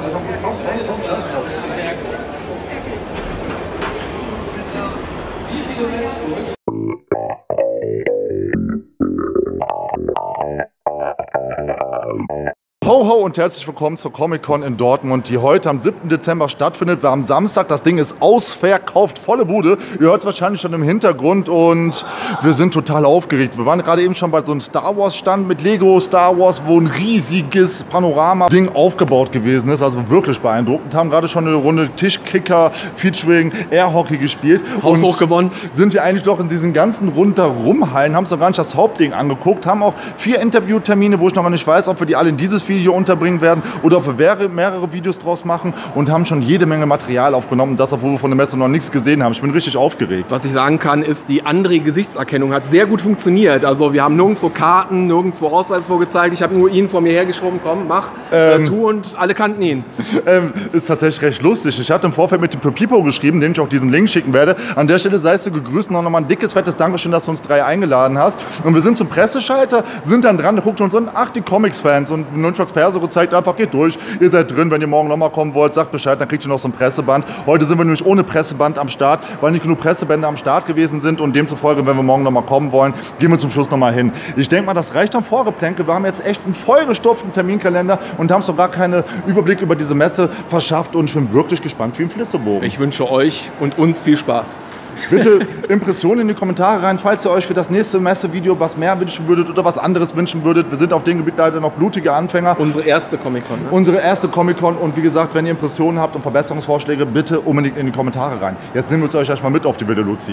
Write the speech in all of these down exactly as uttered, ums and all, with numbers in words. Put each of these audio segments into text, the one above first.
Ho, ho und herzlich willkommen zur Comic-Con in Dortmund, die heute am siebten Dezember stattfindet. Wir haben Samstag, das Ding ist ausverkauft, volle Bude. Ihr hört es wahrscheinlich schon im Hintergrund und wir sind total aufgeregt. Wir waren gerade eben schon bei so einem Star Wars Stand mit Lego Star Wars, wo ein riesiges Panorama-Ding aufgebaut gewesen ist. Also wirklich beeindruckend. Haben gerade schon eine Runde Tischkicker featuring Airhockey gespielt. Haushoch gewonnen. Sind hier eigentlich doch in diesen ganzen Rundherum-Hallen, haben uns noch gar nicht das Hauptding angeguckt, haben auch vier Interviewtermine, wo ich noch mal nicht weiß, ob wir die alle in dieses Video unterbringen werden oder ob wir mehrere Videos draus machen, und haben schon jede Menge Material aufgenommen, das, obwohl wir von der Messe noch nichts gesehen haben. Ich bin richtig aufgeregt. Was ich sagen kann, ist, die andere Gesichtserkennung hat sehr gut funktioniert. Also wir haben nirgendwo Karten, nirgendwo Ausweis vorgezeigt. Ich habe nur ihn vor mir hergeschoben, komm, mach, ähm, äh, tu, und alle kannten ihn. Ähm, ist tatsächlich recht lustig. Ich hatte im Vorfeld mit dem Pipo geschrieben, den ich auch diesen Link schicken werde. An der Stelle seist du gegrüßt, noch mal ein dickes, fettes Dankeschön, dass du uns drei eingeladen hast. Und wir sind zum Presseschalter, sind dann dran, guckt uns an, ach, die Comics-Fans, und Nunchucks Perso zeigt einfach, geht durch, ihr seid drin, wenn ihr morgen nochmal kommen wollt, sagt Bescheid, dann kriegt ihr noch so ein Presseband. Heute sind wir nämlich ohne Presseband am Start, weil nicht genug Pressebände am Start gewesen sind, und demzufolge, wenn wir morgen nochmal kommen wollen, gehen wir zum Schluss nochmal hin. Ich denke mal, das reicht am Vorgeplänkel. Wir haben jetzt echt einen vollgestopften Terminkalender und haben so gar keinen Überblick über diese Messe verschafft, und ich bin wirklich gespannt wie ein Flitzebogen. Ich wünsche euch und uns viel Spaß. Bitte Impressionen in die Kommentare rein, falls ihr euch für das nächste Messevideo was mehr wünschen würdet oder was anderes wünschen würdet. Wir sind auf dem Gebiet leider noch blutige Anfänger. Unsere erste Comic-Con. Ne? Unsere erste Comic-Con, und wie gesagt, wenn ihr Impressionen habt und Verbesserungsvorschläge, bitte unbedingt in die Kommentare rein. Jetzt nehmen wir euch erstmal mit auf die wilde Luzi.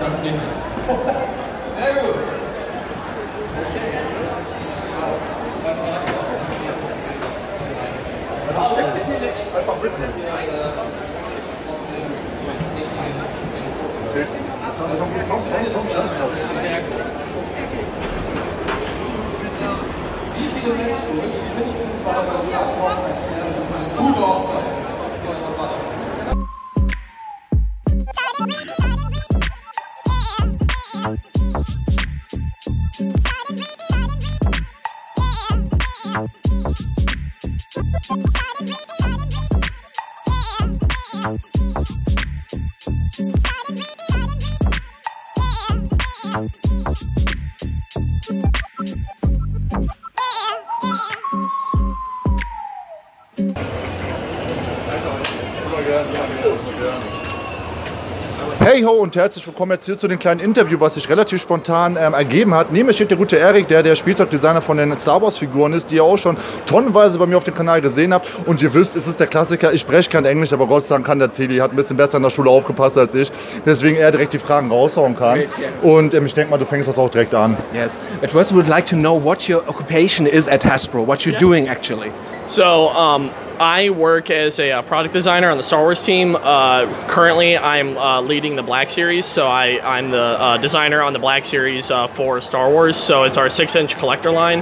Sehr gut. Einfach mitnehmen. Wie viele Menschen müssen mindestens bei der Glasform erstellen, dass eine gute Hochzeit Hey ho und herzlich willkommen jetzt hier zu dem kleinen Interview, was sich relativ spontan ähm, ergeben hat. Neben mir steht der gute Erik, der der Spielzeugdesigner von den Star Wars Figuren ist, die ihr auch schon tonnenweise bei mir auf dem Kanal gesehen habt. Und ihr wisst, es ist der Klassiker, ich spreche kein Englisch, aber Gott sei Dank kann der Celi, hat ein bisschen besser in der Schule aufgepasst als ich. Deswegen er direkt die Fragen raushauen kann. Great, yeah. Und ähm, ich denke mal, du fängst das auch direkt an. Yes, but first we would like to know what your occupation is at Hasbro, what you're yeah. doing actually. So, um, I work as a uh, product designer on the Star Wars team. Uh, currently, I'm uh, leading the Black Series, so I, I'm the uh, designer on the Black Series uh, for Star Wars, so it's our six-inch collector line.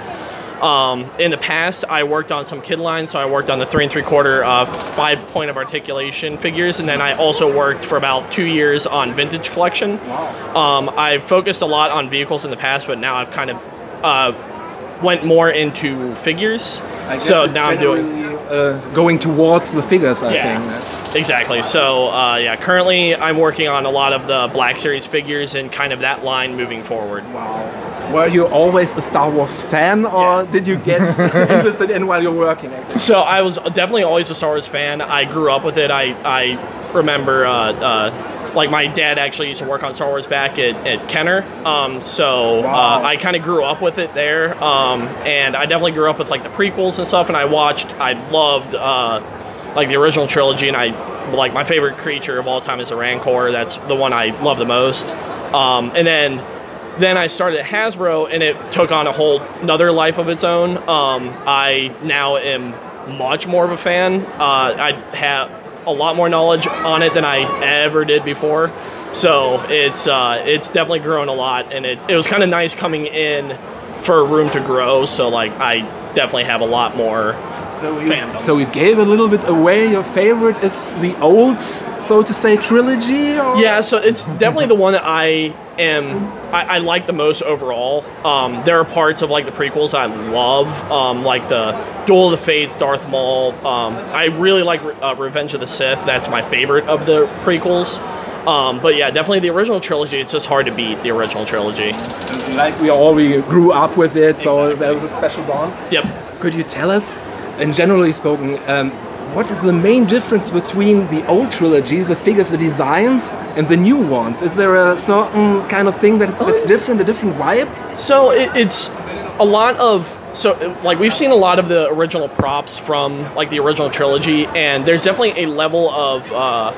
Um, in the past, I worked on some kid lines, so I worked on the three and three-quarter uh, five-point of articulation figures, and then I also worked for about two years on vintage collection. Wow. Um, I've focused a lot on vehicles in the past, but now I've kind of uh, went more into figures. I guess so it's now I'm doing uh, going towards the figures, I yeah, think. Exactly. So uh, yeah, currently I'm working on a lot of the Black Series figures and kind of that line moving forward. Wow. Were you always a Star Wars fan, or yeah. did you get interested in while you're working? Actually? So I was definitely always a Star Wars fan. I grew up with it. I I remember. Uh, uh, Like my dad actually used to work on Star Wars back at, at Kenner, um, so wow. uh, I kind of grew up with it there, um, and I definitely grew up with like the prequels and stuff. And I watched, I loved uh, like the original trilogy, and I like my favorite creature of all time is the Rancor. That's the one I love the most. Um, and then then I started at Hasbro, and it took on a whole another life of its own. Um, I now am much more of a fan. Uh, I have a lot more knowledge on it than I ever did before, so it's uh, it's definitely grown a lot, and it, it was kind of nice coming in for room to grow, so like I definitely have a lot more so you, fandom. So you gave a little bit away. Your favorite is the old, so to say, trilogy? Or? Yeah, so it's definitely the one that I am, I, I like the most overall. Um, there are parts of like the prequels I love, um, like the Duel of the Fates, Darth Maul. Um, I really like uh, Revenge of the Sith. That's my favorite of the prequels. Um, but yeah, definitely the original trilogy. It's just hard to beat the original trilogy. Like we all we grew up with it, so Exactly. there was a special bond. Yep. Could you tell us, and generally spoken, um, what is the main difference between the old trilogy, the figures, the designs, and the new ones? Is there a certain kind of thing that's, that's different, a different vibe? So it, it's a lot of, so like we've seen a lot of the original props from like the original trilogy, and there's definitely a level of, uh,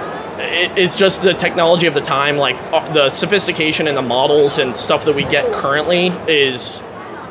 it, it's just the technology of the time, like uh, the sophistication in the models and stuff that we get currently is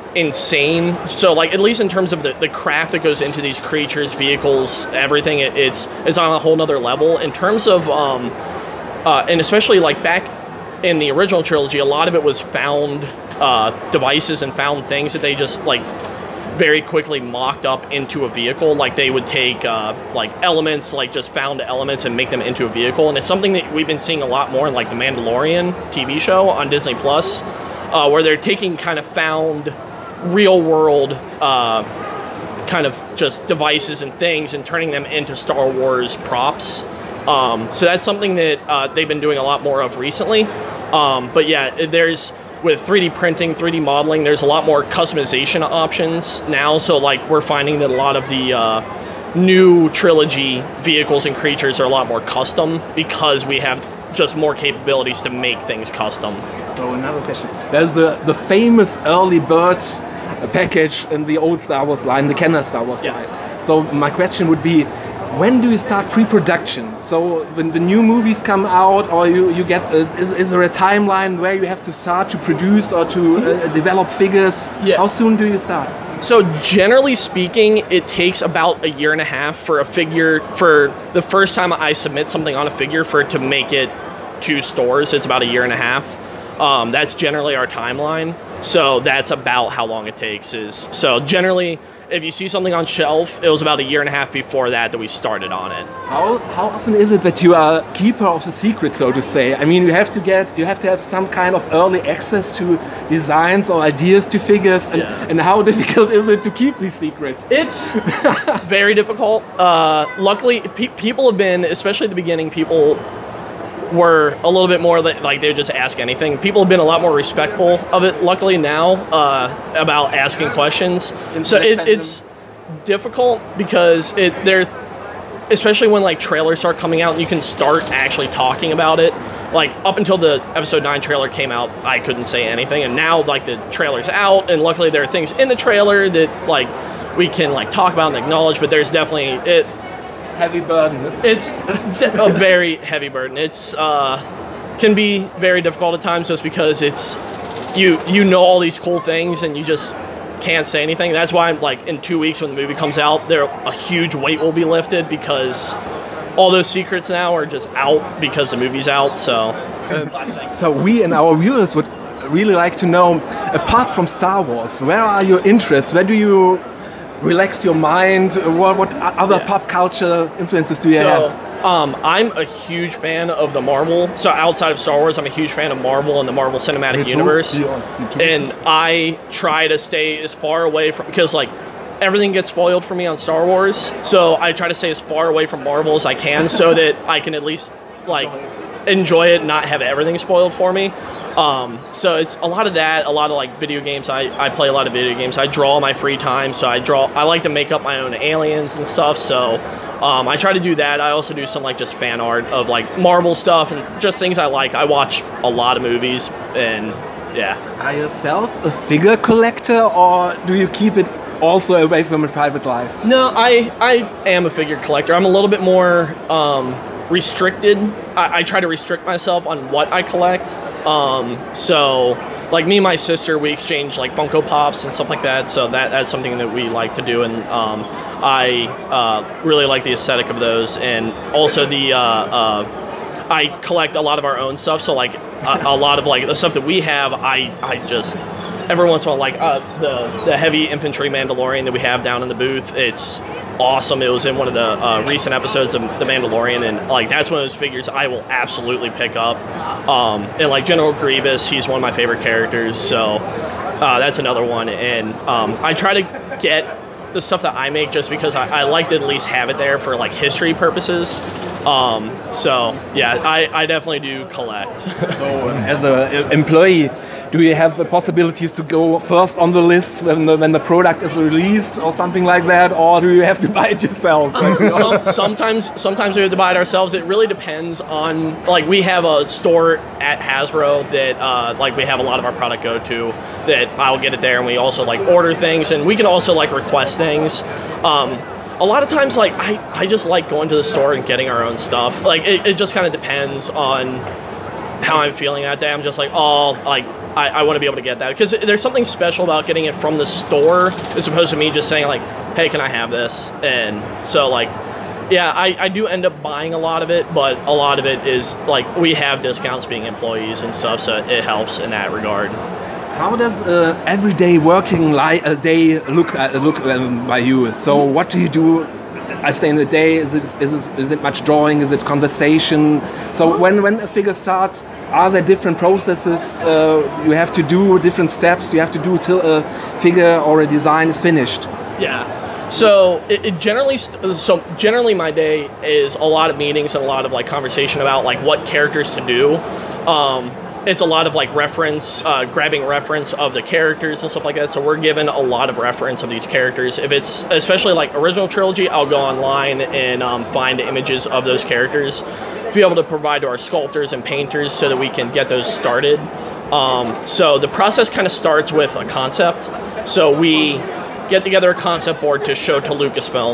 insane. So like at least in terms of the, the craft that goes into these creatures, vehicles, everything, it, it's it's on a whole nother level in terms of um uh and especially like back in the original trilogy, a lot of it was found uh devices and found things that they just like very quickly mocked up into a vehicle. Like they would take uh like elements, like just found elements, and make them into a vehicle. And it's something that we've been seeing a lot more in like the Mandalorian T V show on Disney Plus, uh where they're taking kind of found real world uh, kind of just devices and things and turning them into Star Wars props. Um, so that's something that uh, they've been doing a lot more of recently. Um, but yeah, there's, with three D printing, three D modeling, there's a lot more customization options now. So like we're finding that a lot of the uh, new trilogy vehicles and creatures are a lot more custom because we have just more capabilities to make things custom. So another question. There's the, the famous early birds package in the old Star Wars line, the Kenner Star Wars Yes. line. So my question would be, when do you start pre-production? So when the new movies come out, or you, you get, a, is, is there a timeline where you have to start to produce or to uh, develop figures? Yeah. How soon do you start? So generally speaking, it takes about a year and a half for a figure, for the first time I submit something on a figure, for it to make it to stores. It's about a year and a half. Um, that's generally our timeline. So that's about how long it takes. Is so generally, if you see something on shelf, it was about a year and a half before that that we started on it. How, how often is it that you are keeper of the secret, so to say? I mean, you have to get, you have to have some kind of early access to designs or ideas to figures, and, Yeah. and how difficult is it to keep these secrets? It's very difficult. Uh, luckily, pe people have been, especially at the beginning, people were a little bit more like, like they would just ask anything. People have been a lot more respectful of it, luckily now, uh, about asking questions. So it, it's difficult because it they're, especially when like trailers start coming out and you can start actually talking about it. Like up until the episode nine trailer came out, I couldn't say anything, and now like the trailer's out, and luckily there are things in the trailer that like we can like talk about and acknowledge. But there's definitely it. Heavy burden. It's a very heavy burden. It's uh, can be very difficult at times just because it's you you know all these cool things and you just can't say anything. That's why I'm like in two weeks when the movie comes out, there a huge weight will be lifted because all those secrets now are just out because the movie's out. So, Um, so we and our viewers would really like to know, apart from Star Wars, where are your interests? Where do you relax your mind? What, what other Yeah. pop culture influences do you so have? um, I'm a huge fan of the Marvel. So outside of Star Wars, I'm a huge fan of Marvel and the Marvel Cinematic Me too. Universe. Yeah, me too. And I try to stay as far away from, because like everything gets spoiled for me on Star Wars. So I try to stay as far away from Marvel as I can so that I can at least like enjoy it, not have everything spoiled for me. Um, so it's a lot of that, a lot of like video games. I, I play a lot of video games. I draw in my free time, so I draw. I like to make up my own aliens and stuff. So um, I try to do that. I also do some like just fan art of like Marvel stuff and just things I like. I watch a lot of movies, and yeah. Are you yourself a figure collector, or do you keep it also away from a private life? No, I I am a figure collector. I'm a little bit more um, restricted. I, I try to restrict myself on what I collect. Um, so, like me and my sister, we exchange like Funko Pops and stuff like that. So that that's something that we like to do, and um, I uh, really like the aesthetic of those, and also the. Uh, uh, I collect a lot of our own stuff. So like a, a lot of like the stuff that we have, I I just. Every once in a while, like uh, the the heavy infantry Mandalorian that we have down in the booth, it's awesome. It was in one of the uh, recent episodes of The Mandalorian, and like that's one of those figures I will absolutely pick up. Um, and like General Grievous, he's one of my favorite characters, so uh, that's another one. And um, I try to get the stuff that I make just because I, I like to at least have it there for like history purposes. Um, so yeah, I, I definitely do collect. So, as an employee, do you have the possibilities to go first on the list when the, when the product is released or something like that, or do you have to buy it yourself? Some, sometimes, sometimes we have to buy it ourselves. It really depends on, like, we have a store at Hasbro that, uh, like, we have a lot of our product go to. That I'll get it there, and we also like order things, and we can also like request things. Um, a lot of times, like, I, I just like going to the store and getting our own stuff. Like, it, it just kind of depends on how I'm feeling that day. I'm just like, oh, like, I, I want to be able to get that. Because there's something special about getting it from the store as opposed to me just saying, like, hey, can I have this? And so, like, yeah, I, I do end up buying a lot of it, but a lot of it is, like, we have discounts being employees and stuff, so it helps in that regard. How does uh, everyday working li a day look uh, look um, by you? So what do you do? I say in the day, is it is it, is it much drawing? Is it conversation? So when when a figure starts, are there different processes uh, you have to do, different steps you have to do till a figure or a design is finished? Yeah. So it, it generally, st so generally my day is a lot of meetings and a lot of like conversation about like what characters to do. Um, It's a lot of like reference, uh, grabbing reference of the characters and stuff like that. So we're given a lot of reference of these characters. If it's especially like original trilogy, I'll go online and um, find images of those characters to be able to provide to our sculptors and painters so that we can get those started. Um, so the process kind of starts with a concept. So we get together a concept board to show to Lucasfilm.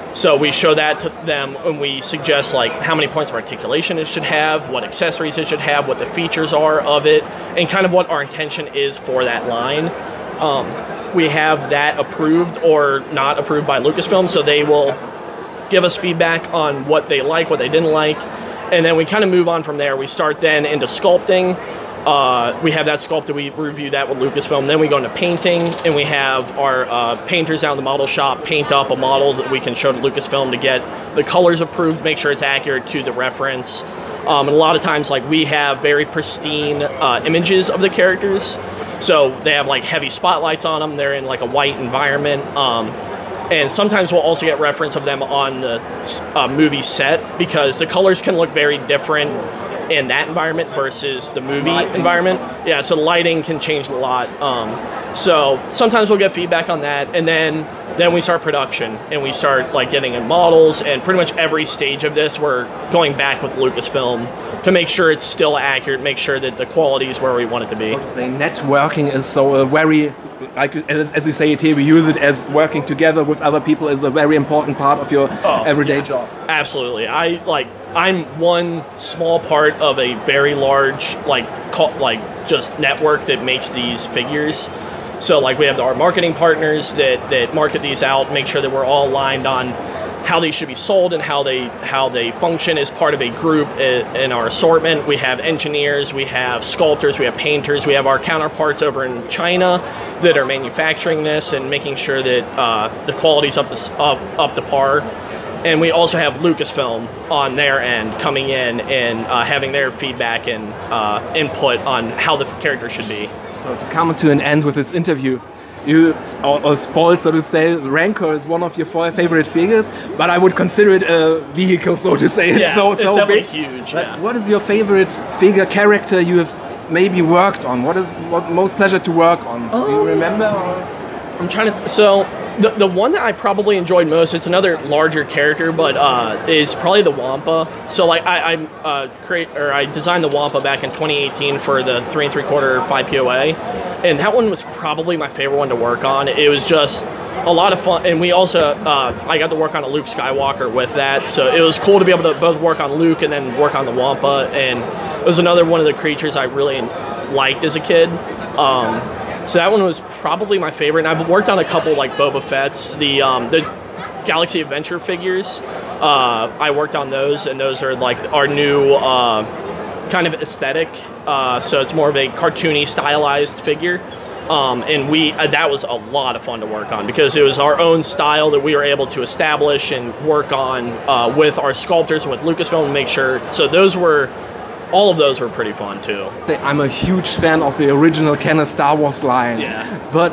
So we show that to them and we suggest like how many points of articulation it should have, what accessories it should have, what the features are of it, and kind of what our intention is for that line. Um, we have that approved or not approved by Lucasfilm, so they will give us feedback on what they like, what they didn't like, and then we kind of move on from there. We start then into sculpting. Uh, we have that sculpted, we review that with Lucasfilm. Then we go into painting, and we have our uh, painters out in the model shop paint up a model that we can show to Lucasfilm to get the colors approved, make sure it's accurate to the reference. Um, and a lot of times, like, we have very pristine uh, images of the characters. So they have like heavy spotlights on them. They're in like a white environment. Um, and sometimes we'll also get reference of them on the uh, movie set, because the colors can look very different in that environment versus the movie lighting environment. Yeah, so the lighting can change a lot. Um, so sometimes we'll get feedback on that, and then then we start production, and we start like getting in models, and pretty much every stage of this we're going back with Lucasfilm to make sure it's still accurate, make sure that the quality is where we want it to be. So to say, networking is so a very, like as, as we say it here, we use it as working together with other people is a very important part of your Oh, everyday yeah. job. Absolutely. I like I'm one small part of a very large like co- like just network that makes these figures. So like we have our marketing partners that that market these out, make sure that we're all aligned on how they should be sold and how they how they function as part of a group in our assortment. We have engineers, we have sculptors, we have painters, we have our counterparts over in China that are manufacturing this and making sure that uh, the quality's up to up, up to par. And we also have Lucasfilm on their end coming in and uh, having their feedback and uh, input on how the character should be. So to come to an end with this interview, you or, or spoiled, so to say, Rancor is one of your four favorite figures, but I would consider it a vehicle, so to say. It's Yeah, so it's so definitely big. huge. But Yeah. what is your favorite figure character you have maybe worked on? What is what most pleasure to work on? Do you Um, remember? Or? I'm trying to. So the the one that I probably enjoyed most, it's another larger character, but uh, is probably the Wampa. So like I, I uh, create or I designed the Wampa back in twenty eighteen for the three and three quarter five P O A, and that one was probably my favorite one to work on. It was just a lot of fun, and we also uh, I got to work on a Luke Skywalker with that, so it was cool to be able to both work on Luke and then work on the Wampa, and it was another one of the creatures I really liked as a kid. Um, So that one was probably my favorite, and I've worked on a couple like Boba Fett's, the um, the Galaxy Adventure figures. Uh, I worked on those, and those are like our new uh, kind of aesthetic. Uh, so it's more of a cartoony, stylized figure, um, and we uh, that was a lot of fun to work on because it was our own style that we were able to establish and work on uh, with our sculptors and with Lucasfilm to make sure. So those were. All of those were pretty fun too. I'm a huge fan of the original canon Star Wars line. Yeah. But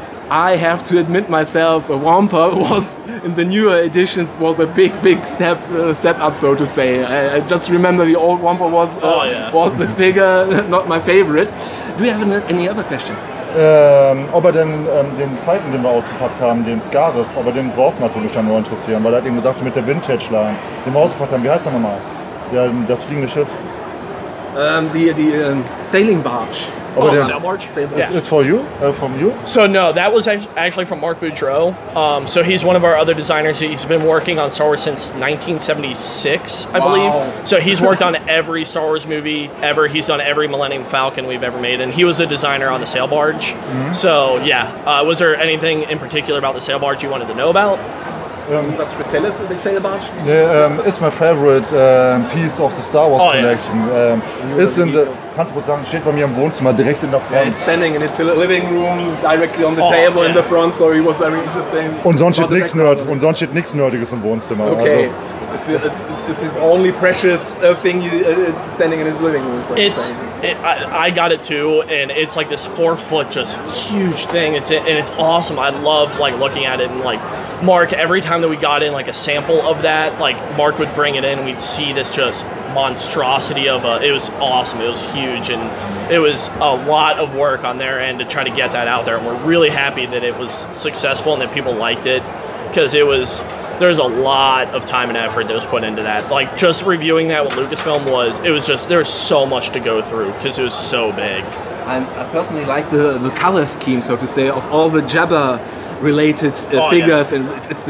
I have to admit myself, a Wampa was in the newer editions was a big, big step uh, step up, so to say. I, I just remember the old Wampa was uh, Oh, yeah. was this figure not my favorite. Do you have any, any other question? Ähm, ob er denn ähm, den zweiten, den wir ausgepackt haben, den Scarif, ob er den geworfen hat, würde mich dann nur interessieren, weil er hat eben gesagt, mit der Vintage-Line, den wir ausgepackt haben, wie heißt der nochmal? Der, das fliegende Schiff. Um, the the um, sailing barge. Aber Oh, der Sail Barge? Sail barge. is, is for you, uh, from you. So no, that was act- actually from Mark Boudreau. Um, so he's one of our other designers. He's been working on Star Wars since nineteen seventy-six, I Wow. believe. So he's worked on every Star Wars movie ever. He's done every Millennium Falcon we've ever made, and he was a designer on the Sail Barge. So yeah, uh, was there anything in particular about the Sail Barge you wanted to know about? Ähm, Was Spezielles mit dem Sail barge? Yeah, um, it's my favorite um, piece of the Star Wars Oh, yeah. collection. Um, ist in the, kannst du kurz sagen, steht bei mir im Wohnzimmer direkt in der Yeah, Front. it's standing in its living room, directly on the Oh, table in yeah. the front, so it was very interesting. Und sonst steht About the nichts background. Nerd, und sonst steht nichts Nerdiges im Wohnzimmer. Okay, Also, it's, it's, it's, it's his only precious uh, thing. You, uh, it's standing in his living room. So to It's say. it, I, I got it too, and it's like this four foot just huge thing. It's and it's awesome. I love like looking at it, and like Mark, every time that we got in like a sample of that, like Mark would bring it in, and we'd see this just monstrosity of a. It was awesome. It was huge, and it was a lot of work on their end to try to get that out there. And we're really happy that it was successful and that people liked it, because it was. There's a lot of time and effort that was put into that. Like just reviewing that with Lucasfilm was, it was just, there was so much to go through because it was so big. I'm, I personally like the, the color scheme, so to say, of all the Jabba related uh, Oh, figures, and it's, it's this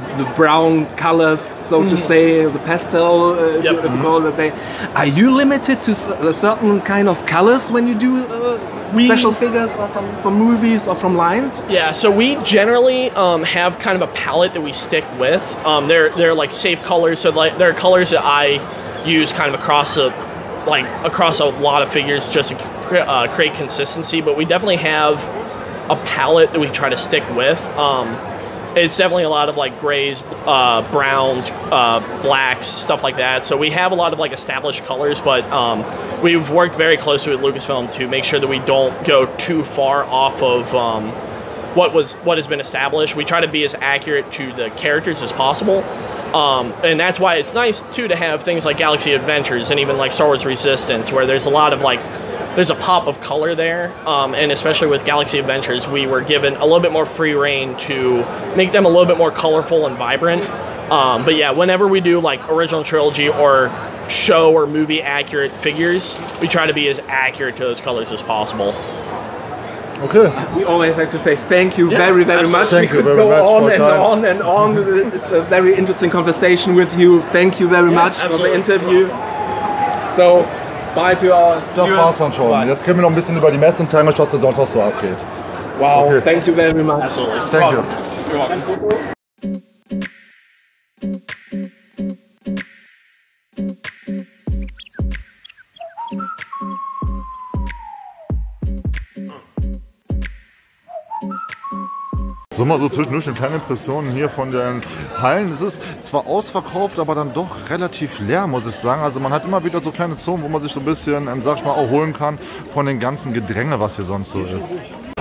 the brown colors, so to say, the pastel, uh, if Yep. you, if you call it that day. Are you limited to s- a certain kind of colors when you do uh, We- special figures or from, from movies or from lines? Yeah, so we generally um, have kind of a palette that we stick with. Um, they're they're like safe colors, so like there are colors that I use kind of across a like across a lot of figures just to cre- uh, create consistency. But we definitely have a palette that we try to stick with. Um, it's definitely a lot of like grays, uh, browns, uh, blacks, stuff like that. So we have a lot of like established colors, but um, we've worked very closely with Lucasfilm to make sure that we don't go too far off of um, what was what has been established. We try to be as accurate to the characters as possible. Um, and that's why it's nice too to have things like Galaxy Adventures and even like Star Wars Resistance, where there's a lot of like there's a pop of color there, um, and especially with Galaxy Adventures, we were given a little bit more free reign to make them a little bit more colorful and vibrant. Um, but yeah, whenever we do like original trilogy or show or movie accurate figures, we try to be as accurate to those colors as possible. Okay. We always have to say thank you Yeah, very, very much. absolutely. Thank we you could very go much on for and time. on and on. It's a very interesting conversation with you. Thank you very Yeah, much for the absolutely. interview. So, bye to our Das viewers. war's dann schon. Bye. Jetzt können wir noch ein bisschen über die Messe und zeigen euch, was da sonst noch so abgeht. Wow, Okay. thank you very much. Absolutely. Thank you. So, mal so zwischendurch eine kleine Impression hier von den Hallen. Es ist zwar ausverkauft, aber dann doch relativ leer, muss ich sagen. Also man hat immer wieder so kleine Zonen, wo man sich so ein bisschen, ähm, sag ich mal, auch holen kann von den ganzen Gedränge, was hier sonst so ist.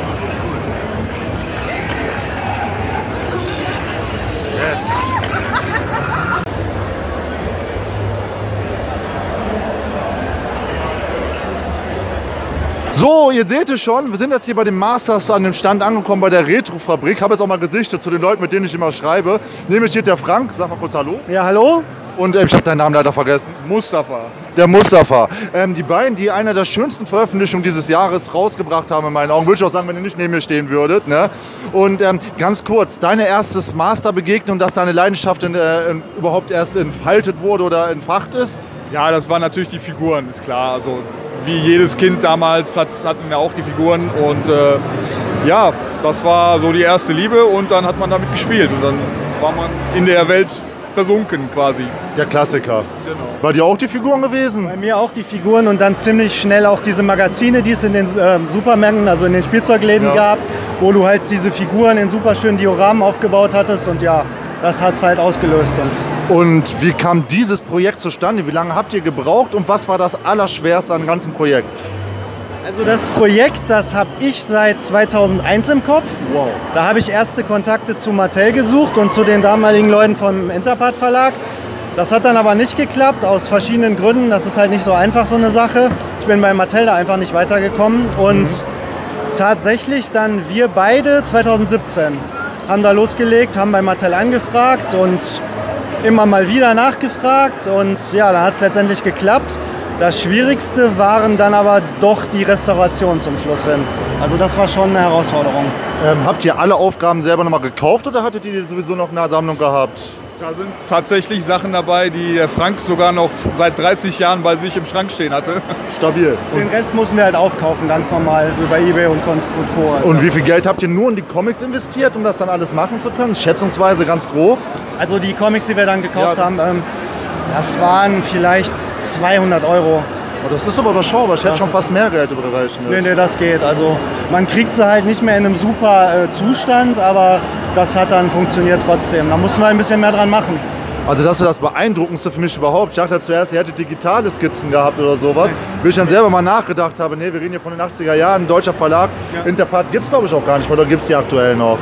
So, ihr seht es schon, wir sind jetzt hier bei den Masters an dem Stand angekommen, bei der Retro-Fabrik. Ich habe jetzt auch mal Gesichter zu den Leuten, mit denen ich immer schreibe. Neben mir steht der Frank, sag mal kurz Hallo. Ja, hallo? Und äh, ich habe deinen Namen leider vergessen. Mustafa. Der Mustafa. Ähm, die beiden, die eine der schönsten Veröffentlichungen dieses Jahres rausgebracht haben, in meinen Augen, würde ich auch sagen, wenn ihr nicht neben mir stehen würdet. Ne? Und ähm, ganz kurz, deine erste Master-Begegnung, dass deine Leidenschaft in, äh, in, überhaupt erst entfaltet wurde oder entfacht ist? Ja, das waren natürlich die Figuren, ist klar. Also wie jedes Kind damals hat, hatten wir auch die Figuren und äh, ja, das war so die erste Liebe und dann hat man damit gespielt und dann war man in der Welt versunken quasi. Der Klassiker. Genau. War dir auch die Figuren gewesen? Bei mir auch die Figuren und dann ziemlich schnell auch diese Magazine, die es in den äh, Supermärkten, also in den Spielzeugläden Ja. gab, wo du halt diese Figuren in super schönen Dioramen aufgebaut hattest und ja, das hat es halt ausgelöst. Und Und wie kam dieses Projekt zustande? Wie lange habt ihr gebraucht und was war das Allerschwerste am ganzen Projekt? also das Projekt, das habe ich seit zweitausendeins im Kopf. Wow. Da habe ich erste Kontakte zu Mattel gesucht und zu den damaligen Leuten vom Interpart Verlag. Das hat dann aber nicht geklappt, aus verschiedenen Gründen. Das ist halt nicht so einfach, so eine Sache. Ich bin bei Mattel da einfach nicht weitergekommen. Und Mhm. tatsächlich dann wir beide zweitausendsiebzehn haben da losgelegt, haben bei Mattel angefragt und immer mal wieder nachgefragt. Und ja, dann hat es letztendlich geklappt. Das Schwierigste waren dann aber doch die Restaurationen zum Schluss hin. Also das war schon eine Herausforderung. Ähm, habt ihr alle Aufgaben selber nochmal gekauft oder hattet ihr die sowieso noch in der Sammlung gehabt? Da sind tatsächlich Sachen dabei, die der Frank sogar noch seit dreißig Jahren bei sich im Schrank stehen hatte. Stabil. Den Rest mussten wir halt aufkaufen, ganz normal, über Ebay und Konst und Co. Also. Und wie viel Geld habt ihr nur in die Comics investiert, um das dann alles machen zu können? Schätzungsweise ganz grob. Also die Comics, die wir dann gekauft Ja. haben, ähm, das waren vielleicht zweihundert Euro. Oh, das ist aber überschaubar. Ich hätte schon fast mehr Geld überreichen. Nee, nee, das geht. Also man kriegt sie halt nicht mehr in einem super äh, Zustand, aber das hat dann funktioniert trotzdem. Da mussten wir ein bisschen mehr dran machen. Also das ist das Beeindruckendste für mich überhaupt. Ich dachte zuerst, ihr hättet digitale Skizzen gehabt oder sowas. Bis ich dann selber mal nachgedacht habe, nee, wir reden hier von den achtziger Jahren, ein deutscher Verlag. Interpart gibt es glaube ich auch gar nicht, oder gibt es die aktuell noch?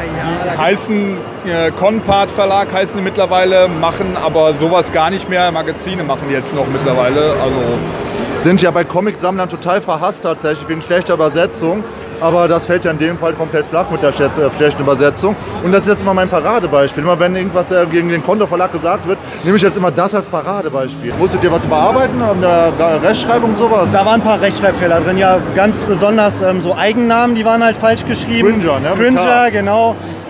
Heißen äh, Conpart Verlag heißen die mittlerweile, machen aber sowas gar nicht mehr. Magazine machen die jetzt noch mittlerweile. Also Sind ja bei Comicsammlern total verhasst tatsächlich wegen schlechter Übersetzung. Aber das fällt ja in dem Fall komplett flach mit der schlecht- äh, schlechten Übersetzung. Und das ist jetzt immer mein Paradebeispiel. Immer wenn irgendwas äh, gegen den Konto Verlag gesagt wird, nehme ich jetzt immer das als Paradebeispiel. Musstet ihr was überarbeiten an der Ga- Rechtschreibung und sowas? Da waren ein paar Rechtschreibfehler drin, ja, ganz besonders ähm, so Eigennamen, die waren halt falsch geschrieben. Cringer, ne? Mit Cringer, K. genau.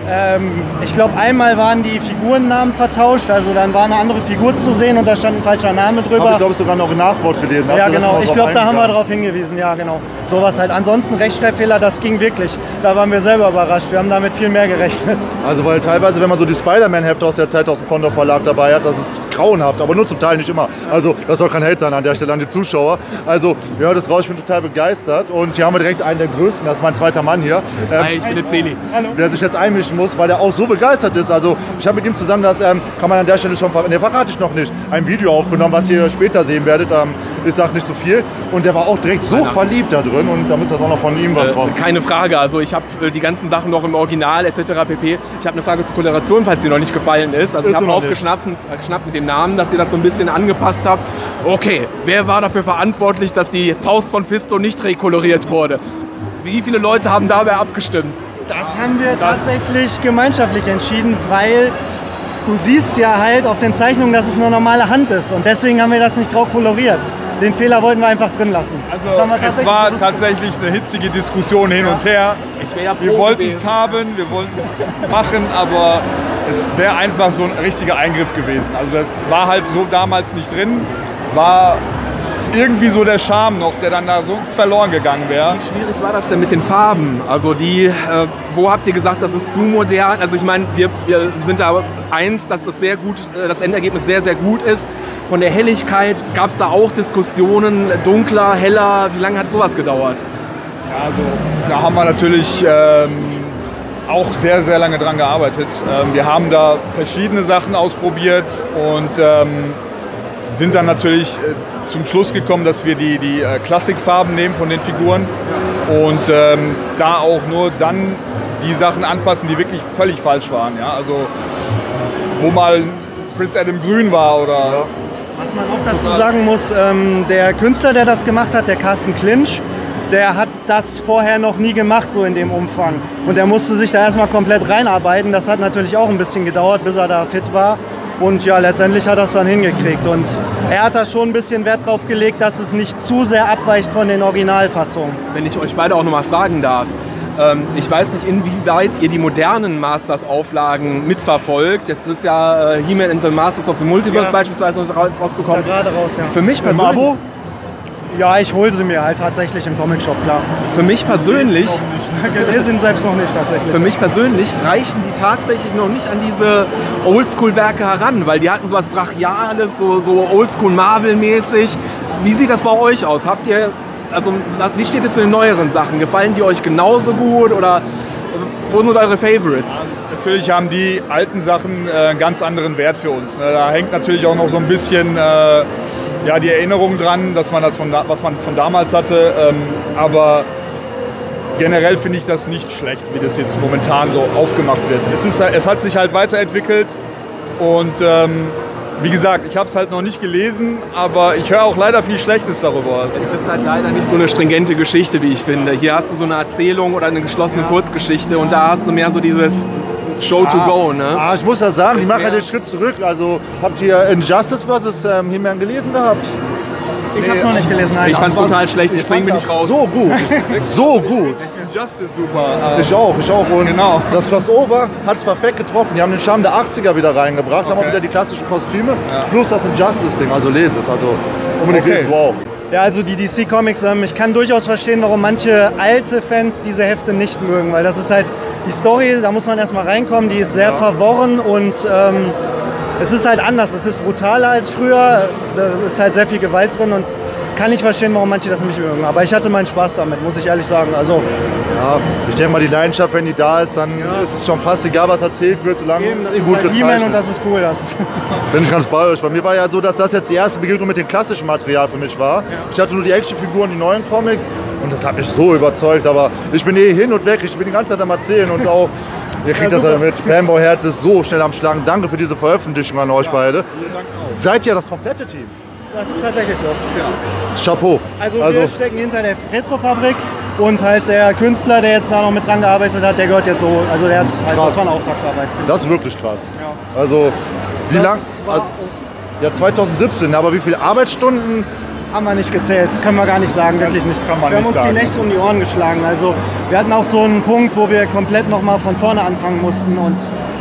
Ähm, ich glaube, einmal waren die Figurennamen vertauscht, also dann war eine andere Figur zu sehen und da stand ein falscher Name drüber. Aber ich glaube, sogar noch ein Nachwort gelesen. Ja, genau. Ich glaube, da haben wir darauf hingewiesen. Ja, genau. Sowas halt. Ansonsten Rechtschreibfehler, das ging wirklich. Da waren wir selber überrascht. Wir haben damit viel mehr gerechnet. Also, weil teilweise, wenn man so die Spider-Man-Hefte aus der Zeit aus dem Condor Verlag dabei hat, das ist grauenhaft, aber nur zum Teil, nicht immer. Also, das soll kein Hate sein an der Stelle an die Zuschauer. Also, ja, das raus, ich bin total begeistert. Und hier haben wir direkt einen der größten, das ist mein zweiter Mann hier. Ähm, Hi, ich bin der Zeli. Der sich jetzt einmischen muss, weil er auch so begeistert ist. Also ich habe mit ihm zusammen, das ähm, kann man an der Stelle schon verraten, ne, verrate ich noch nicht, ein Video aufgenommen, was ihr später sehen werdet. Ähm, ich sage nicht so viel. Und der war auch direkt so Keiner. verliebt da drin und da müssen wir auch noch von ihm was Äh, drauf. keine Frage, also ich habe äh, die ganzen Sachen noch im Original et cetera pp. Ich habe eine Frage zur Koloration, falls die noch nicht gefallen ist. Also Ist ich habe sie noch aufgeschnappt äh, geschnappt mit dem Namen, dass ihr das so ein bisschen angepasst habt. Okay, wer war dafür verantwortlich, dass die Faust von Fisto nicht rekoloriert wurde? Wie viele Leute haben dabei abgestimmt? Das haben wir tatsächlich gemeinschaftlich entschieden, weil du siehst ja halt auf den Zeichnungen, dass es eine normale Hand ist. Und deswegen haben wir das nicht grau koloriert. Den Fehler wollten wir einfach drin lassen. Das Also haben wir es tatsächlich war bewusst tatsächlich eine hitzige Diskussion hin und her. Ich wäre ja Wir pro wollten es gewesen. haben, wir wollten es machen, aber es wäre einfach so ein richtiger Eingriff gewesen. Also das war halt so damals nicht drin, war irgendwie so der Charme noch, der dann da sonst verloren gegangen wäre. Wie schwierig war das denn mit den Farben? Also die, äh, wo habt ihr gesagt, das ist zu modern? Also ich meine, wir, wir sind da eins, dass das sehr gut, äh, das Endergebnis sehr, sehr gut ist. Von der Helligkeit gab es da auch Diskussionen, dunkler, heller. Wie lange hat sowas gedauert? Ja, also da haben wir natürlich ähm, auch sehr, sehr lange dran gearbeitet. Ähm, wir haben da verschiedene Sachen ausprobiert und ähm, sind dann natürlich äh, zum Schluss gekommen, dass wir die, die äh, Klassikfarben nehmen von den Figuren und ähm, da auch nur dann die Sachen anpassen, die wirklich völlig falsch waren. Ja? Also wo mal Prince Adam grün war oder... Was man auch dazu sagen muss, ähm, der Künstler, der das gemacht hat, der Carsten Klinsch, der hat das vorher noch nie gemacht, so in dem Umfang. Und er musste sich da erstmal komplett reinarbeiten. Das hat natürlich auch ein bisschen gedauert, bis er da fit war. Und ja, letztendlich hat er es dann hingekriegt. Und er hat da schon ein bisschen Wert drauf gelegt, dass es nicht zu sehr abweicht von den Originalfassungen. Wenn ich euch beide auch noch mal fragen darf. Ähm, ich weiß nicht, inwieweit ihr die modernen Masters-Auflagen mitverfolgt. Jetzt ist ja äh, He-Man and the Masters of the Multiverse Ja. beispielsweise raus- rausgekommen. Ist ja gerade raus, ja. Für mich Im persönlich, Abo? Ja, ich hole sie mir halt tatsächlich im Comicshop, klar. für mich persönlich Gelesen selbst noch nicht tatsächlich. Für mich persönlich reichen die tatsächlich noch nicht an diese Oldschool-Werke heran, weil die hatten sowas Brachiales, so, so Oldschool-Marvel-mäßig. Wie sieht das bei euch aus? Habt ihr, also wie steht ihr zu den neueren Sachen? Gefallen die euch genauso gut oder wo sind eure Favorites? Natürlich haben die alten Sachen äh, einen ganz anderen Wert für uns. Ne? Da hängt natürlich auch noch so ein bisschen äh, ja, die Erinnerung dran, dass man das von da, was man von damals hatte. Ähm, aber generell finde ich das nicht schlecht, wie das jetzt momentan so aufgemacht wird. Es, ist, es hat sich halt weiterentwickelt und ähm, wie gesagt, ich habe es halt noch nicht gelesen, aber ich höre auch leider viel Schlechtes darüber. Es Es ist halt leider nicht so eine stringente Geschichte, wie ich finde. Hier hast du so eine Erzählung oder eine geschlossene Kurzgeschichte und da hast du mehr so dieses Show to go, ne? Ah, ich muss ja sagen, die Ist machen ja mehr- den Schritt zurück. Also habt ihr Injustice versus ähm, He-Man gelesen gehabt? Ich habe es noch nicht gelesen, nein. Ich fand's brutal schlecht, deswegen bin ich raus. So gut, so gut. Justice super. Ich auch, ich auch. Und Genau. das Crossover hat es perfekt getroffen. Die haben den Charme der achtziger wieder reingebracht, haben auch wieder die klassischen Kostüme, plus das Injustice-Ding. Also lese es, also unbedingt Okay. lesen, wow. Ja, also die D C Comics, ähm, ich kann durchaus verstehen, warum manche alte Fans diese Hefte nicht mögen, weil das ist halt die Story, da muss man erstmal reinkommen, die ist sehr verworren und ähm, es ist halt anders, es ist brutaler als früher, da ist halt sehr viel Gewalt drin und kann ich verstehen, warum manche das nicht mögen. Aber ich hatte meinen Spaß damit, muss ich ehrlich sagen. Also Ja, ich denke mal, die Leidenschaft, wenn die da ist, dann ist es schon fast egal, was erzählt wird, solange eben, es das eh ist gut halt He-Man gezeichnet und das ist cool. Das ist Bin ich ganz bei euch. Bei mir war ja so, dass das jetzt die erste Begegnung mit dem klassischen Material für mich war. Ich hatte nur die Actionfiguren, die neuen Comics und das hat mich so überzeugt. Aber ich bin eh hin und weg, ich bin die ganze Zeit am Erzählen und auch, ihr kriegt Ja, das ja super. mit, Fanboy-Herz ist so schnell am Schlagen. Danke für diese Veröffentlichung an euch beide. Seid ihr das komplette Team? Das ist tatsächlich so. Chapeau. Also, wir stecken hinter der Retrofabrik und halt der Künstler, der jetzt da noch mit dran gearbeitet hat, der gehört jetzt so, also der hat halt, Krass. das war eine Auftragsarbeit. Das ist wirklich krass. Ja. Also, wie Das lang? war Also, ja, zwanzig siebzehn, aber wie viele Arbeitsstunden haben wir nicht gezählt, können wir gar nicht sagen, wirklich nicht. kann man wir haben nicht uns sagen. die Nächte um die Ohren geschlagen. Also wir hatten auch so einen Punkt, wo wir komplett nochmal von vorne anfangen mussten und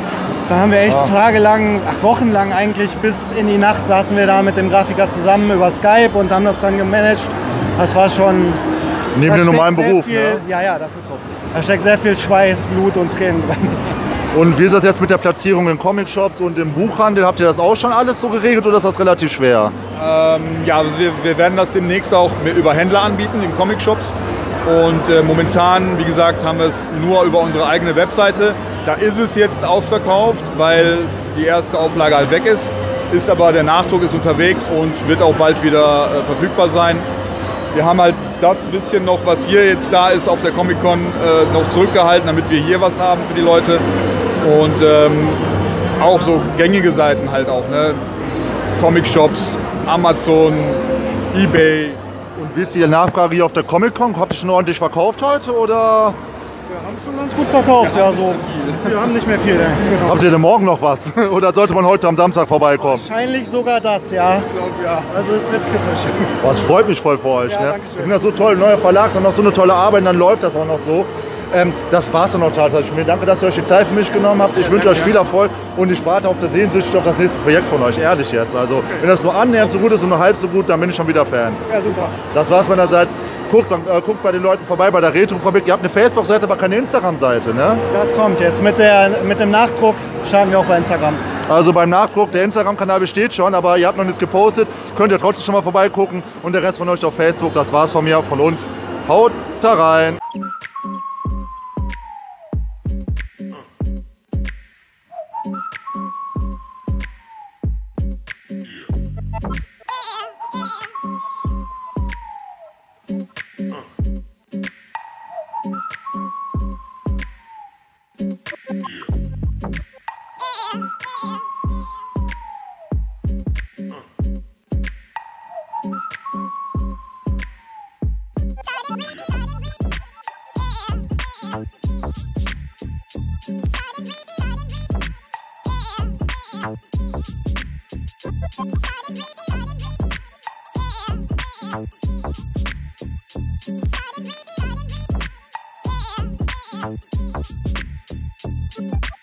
da haben wir echt Ja. tagelang, ach wochenlang eigentlich, bis in die Nacht saßen wir da mit dem Grafiker zusammen über Skype und haben das dann gemanagt. Das war schon... Neben da dem steckt normalen sehr Beruf, viel, ne? Ja, ja, das ist so. Da steckt sehr viel Schweiß, Blut und Tränen drin. Und wie ist das jetzt mit der Platzierung in Comic-Shops und im Buchhandel? Habt ihr das auch schon alles so geregelt oder ist das relativ schwer? Ähm, ja, also wir, wir werden das demnächst auch mit- über Händler anbieten, in Comic-Shops. Und äh, momentan, wie gesagt, haben wir es nur über unsere eigene Webseite. Da ist es jetzt ausverkauft, weil die erste Auflage halt weg ist. Ist aber der Nachdruck ist unterwegs und wird auch bald wieder äh, verfügbar sein. Wir haben halt das bisschen noch, was hier jetzt da ist, auf der Comic-Con äh, noch zurückgehalten, damit wir hier was haben für die Leute. Und ähm, auch so gängige Seiten halt auch, ne? Comic-Shops, Amazon, eBay. Und wie ist die Nachfrage hier auf der Comic-Con? Habt ihr schon ordentlich verkauft heute oder Wir haben schon ganz gut verkauft, ja so. Wir haben nicht mehr viel. Ne? Genau. habt ihr denn morgen noch was? Oder sollte man heute am Samstag vorbeikommen? Wahrscheinlich sogar das, ja. Ja. Also es wird kritisch. Das freut mich voll für euch. Ja, Ne? danke schön. Ich finde das so toll, neuer Verlag, dann noch so eine tolle Arbeit, dann läuft das auch noch so. Ähm, das war's dann auch tatsächlich schon. Danke, dass ihr euch die Zeit für mich genommen habt. Ich wünsche euch viel Erfolg und ich warte auf der Sehnsucht auf das nächste Projekt von euch, ehrlich jetzt. Also wenn das nur annähernd so gut ist und nur halb so gut, dann bin ich schon wieder Fan. Ja, super. Das war's meinerseits. Guckt, äh, guckt bei den Leuten vorbei bei der Retrofabrik. Ihr habt eine Facebook-Seite, aber keine Instagram-Seite, ne? Das kommt jetzt. Mit, der, mit dem Nachdruck starten wir auch bei Instagram. Also beim Nachdruck, der Instagram-Kanal besteht schon, aber ihr habt noch nichts gepostet. Könnt ihr trotzdem schon mal vorbeigucken. Und der Rest von euch auf Facebook. Das war's von mir, von uns. Haut da rein! Thank you.